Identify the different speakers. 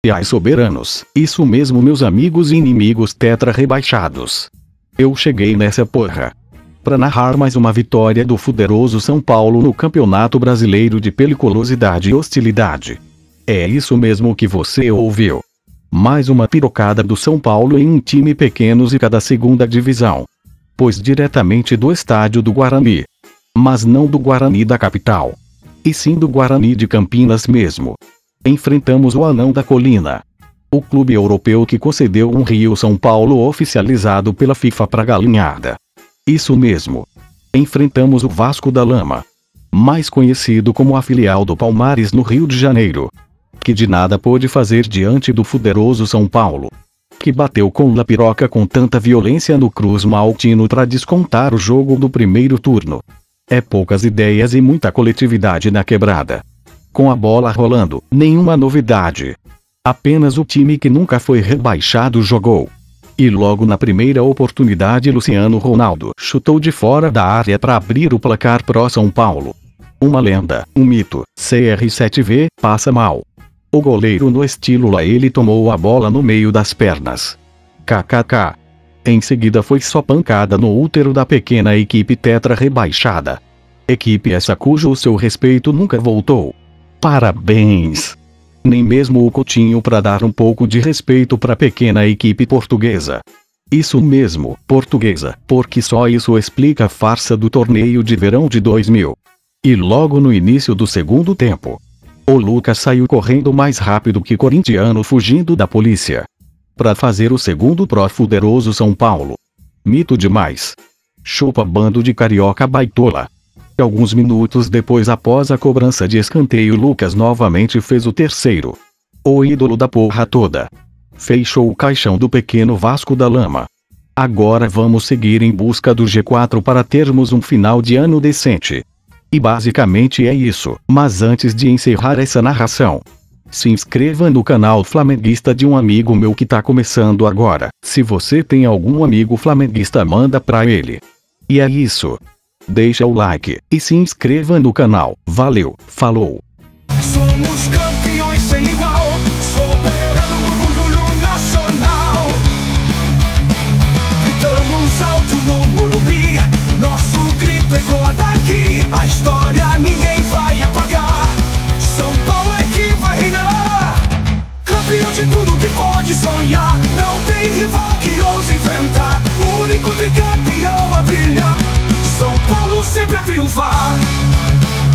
Speaker 1: E ai soberanos, isso mesmo meus amigos e inimigos tetra rebaixados. Eu cheguei nessa porra pra narrar mais uma vitória do fuderoso São Paulo no Campeonato Brasileiro de Periculosidade e Hostilidade. É isso mesmo que você ouviu. Mais uma pirocada do São Paulo em um time pequeno e cada segunda divisão. Pois diretamente do estádio do Guarani. Mas não do Guarani da capital. E sim do Guarani de Campinas mesmo. Enfrentamos o Anão da Colina. O clube europeu que concedeu um Rio São Paulo oficializado pela FIFA pra galinhada. Isso mesmo. Enfrentamos o Vasco da Lama. Mais conhecido como a filial do Palmares no Rio de Janeiro. Que de nada pôde fazer diante do fuderoso São Paulo. Que bateu com la piroca com tanta violência no Cruz Maltino pra descontar o jogo do primeiro turno. É poucas ideias e muita coletividade na quebrada. Com a bola rolando, nenhuma novidade. Apenas o time que nunca foi rebaixado jogou. E logo na primeira oportunidade Luciano Ronaldo chutou de fora da área para abrir o placar pro São Paulo. Uma lenda, um mito, CR7V, passa mal. O goleiro no estilo lá ele tomou a bola no meio das pernas. KKK. Em seguida foi só pancada no útero da pequena equipe tetra rebaixada. Equipe essa cujo seu respeito nunca voltou. Parabéns! Nem mesmo o Coutinho para dar um pouco de respeito para a pequena equipe portuguesa. Isso mesmo, portuguesa, porque só isso explica a farsa do torneio de verão de 2000. E logo no início do segundo tempo, o Lucas saiu correndo mais rápido que corintiano fugindo da polícia. Para fazer o segundo pro fuderoso São Paulo. Mito demais. Chupa bando de carioca baitola. Alguns minutos depois após a cobrança de escanteio Lucas novamente fez o terceiro. O ídolo da porra toda. Fechou o caixão do pequeno Vasco da Lama. Agora vamos seguir em busca do G4 para termos um final de ano decente. E basicamente é isso, mas antes de encerrar essa narração, se inscreva no canal flamenguista de um amigo meu que tá começando agora. Se você tem algum amigo flamenguista manda pra ele. E é isso. Deixa o like e se inscreva no canal. Valeu, falou.
Speaker 2: Somos campeões sem igual, soberano orgulho nacional. Gritamos alto no Morumbi, nosso grito ecoa daqui. A história ninguém vai apagar. São Paulo é que vai reinar. Campeão de tudo que pode sonhar. Não tem rival que ouse enfrentar. O único tricampeão a brilhar. São Paulo sempre a triunfar.